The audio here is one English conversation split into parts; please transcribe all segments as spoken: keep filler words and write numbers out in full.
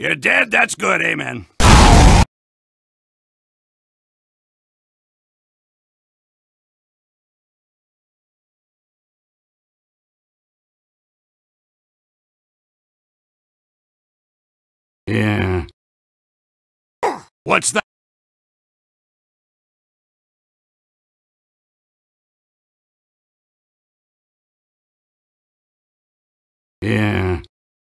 You're dead? That's good, amen. Yeah. What's that? Yeah.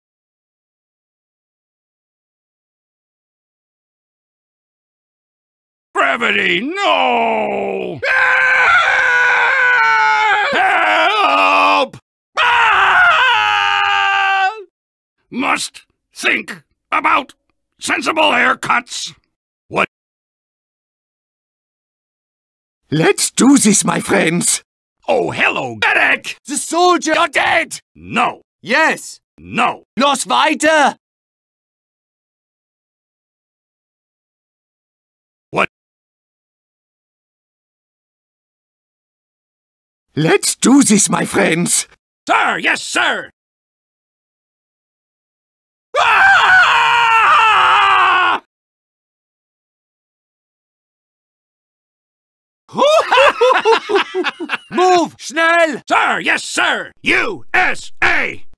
Gravity, no! Help! Ah! Must think about sensible haircuts. What? Let's do this, my friends. Oh, hello, medic! The soldier, you're dead! No. Yes. No. Los weiter! What? Let's do this, my friends. Sir, yes, sir! Ah! Move, schnell! Sir, yes, sir! U S A!